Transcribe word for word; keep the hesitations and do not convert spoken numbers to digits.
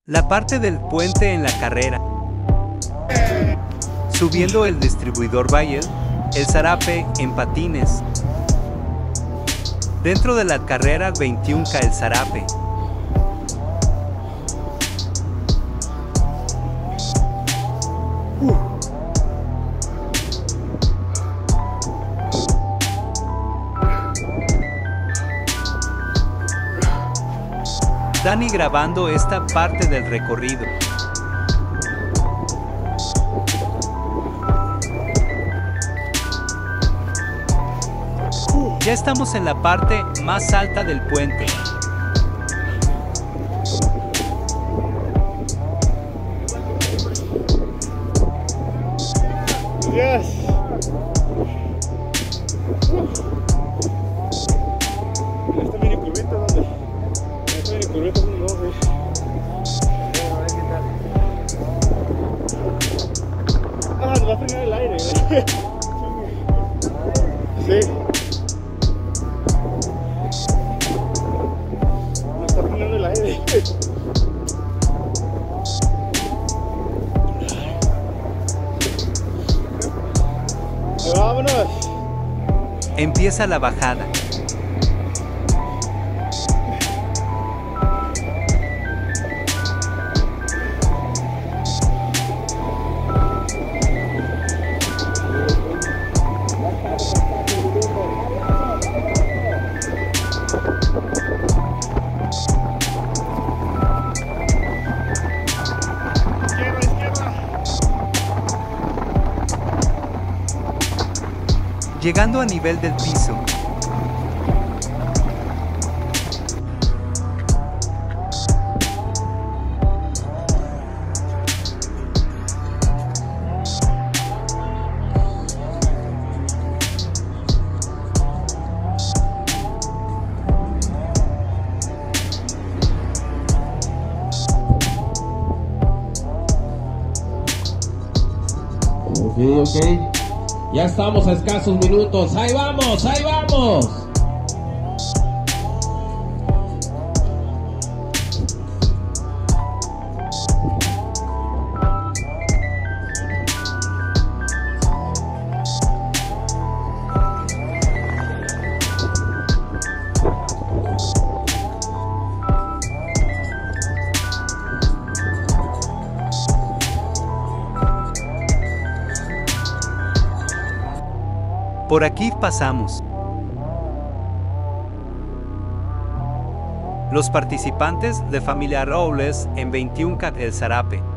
La parte del puente en la carrera. Subiendo el distribuidor Bayel, el Zarape en patines. Dentro de la carrera veintiuno K el Zarape. Uh. Dani grabando esta parte del recorrido. Ya estamos en la parte más alta del puente. Yes. Esta mini curvita, ¿dónde? Esta mini curvita, ¿dónde vamos a ir? A ver qué tal. Ah, nos va a frenar el aire, ¿eh? Sí. Nos está frenando el aire. ¡Vámonos! Empieza la bajada. Izquierda, izquierda. Llegando a nivel del piso. Ok, ok. Ya estamos a escasos minutos. ¡Ahí vamos! ¡Ahí vamos! Por aquí pasamos. Los participantes de Familia Robles en veintiuno K el Zarape.